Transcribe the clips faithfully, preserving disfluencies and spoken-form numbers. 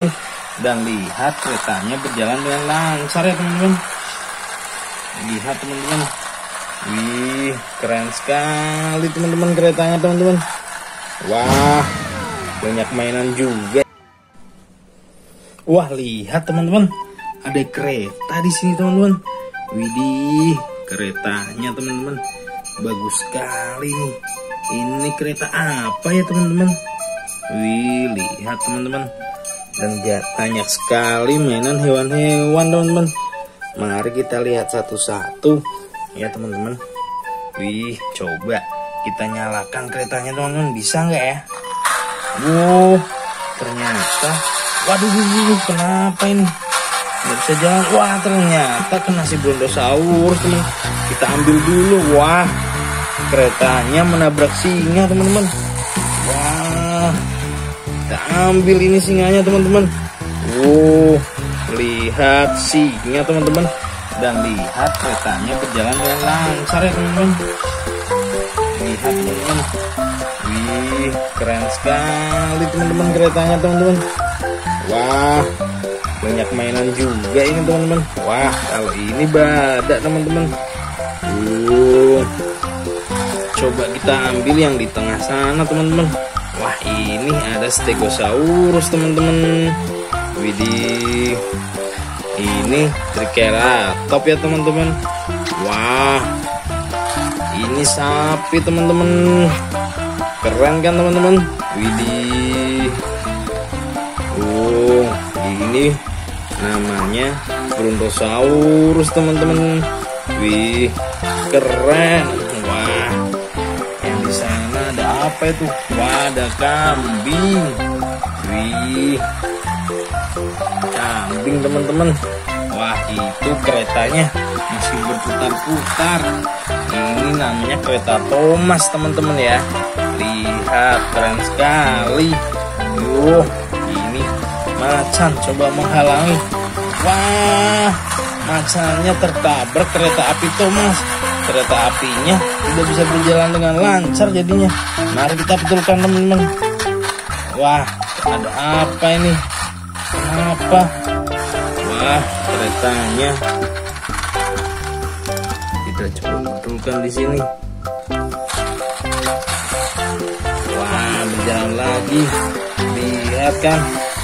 Dan lihat keretanya berjalan dengan lancar ya teman-teman. Lihat teman-teman. Wih, keren sekali teman-teman keretanya teman-teman. Wah, banyak mainan juga. Wah, lihat teman-teman, ada kereta di sini teman-teman. Widih, keretanya teman-teman, bagus sekali nih. Ini kereta apa ya teman-teman? Wih, lihat teman-teman. Dan banyak sekali mainan hewan-hewan teman-teman. Mari kita lihat satu-satu ya teman-teman. Wih, coba kita nyalakan keretanya teman-teman. Bisa nggak ya? Wow, ternyata, waduh, kenapa ini? Nggak bisa jalan. Wah, ternyata kena si brontosaurus teman. Kita ambil dulu. Wah, keretanya menabrak singa teman-teman. Wah, kita ambil ini singanya teman-teman. Wow, lihat singa teman-teman. Dan lihat keretanya berjalan dengan lancar ya teman-teman. Lihat teman-teman. Wih, keren sekali teman-teman keretanya teman-teman. Wah, banyak mainan juga ini teman-teman. Wah, kalau ini badak teman-teman. Uh, coba kita ambil yang di tengah sana teman-teman. Wah, ini ada stegosaurus teman-teman. Widih, ini triceratops ya teman-teman. Wah, ini sapi teman-teman. Keren kan teman-teman? Widih. Oh, ini namanya brontosaurus teman-teman. Wih, keren. Wah, yang di sana ada apa itu? Wah, ada kambing. Wih, kambing teman-teman. Wah, itu keretanya masih berputar-putar. Ini namanya kereta Thomas teman-teman ya. Lihat, keren sekali. Yuh, ini macan coba menghalangi. Wah, macannya tertabrak kereta api Thomas. Kereta apinya tidak bisa berjalan dengan lancar jadinya. Mari kita betulkan teman-teman. Wah, ada apa ini? Kenapa? Wah, keretanya kita coba betulkan di sini. Wah, berjalan lagi. Lihat kan?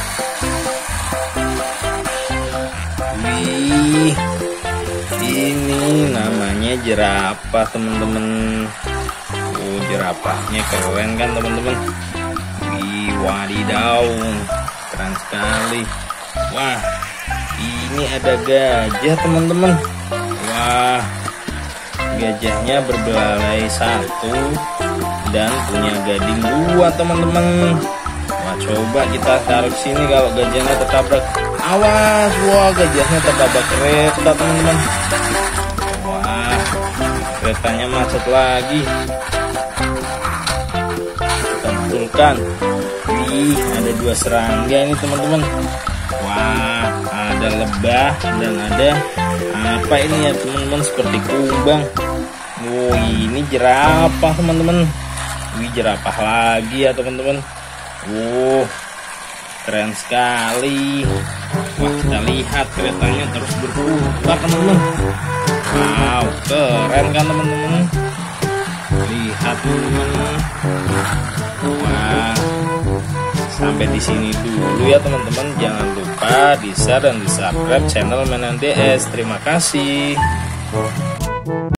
Wih, ini namanya jerapah teman-teman. Oh, jerapahnya keren kan teman-teman? Wih, wadidaw, keren sekali. Wah, ini ada gajah teman-teman. Wah, gajahnya berbelalai satu dan punya gading dua teman-teman. Wah, coba kita taruh sini kalau gajahnya tertabrak. Awas, wah, gajahnya tertabrak kereta teman-teman. Wah, keretanya macet lagi. Kita betulkan. Wih, ada dua serangga ini teman-teman. Wah, ada lebah dan ada apa ini ya teman-teman, seperti kumbang. Oh, ini jerapah teman-teman. Wih, jerapah lagi ya teman-teman. Oh, keren sekali. Wah, kita lihat keretanya terus berputar teman-teman. Wow, keren kan teman-teman? Lihat teman-teman. Wah, sampai di sini dulu ya teman-teman. Jangan lupa di share dan di subscribe channel Mainan D S. Terima kasih.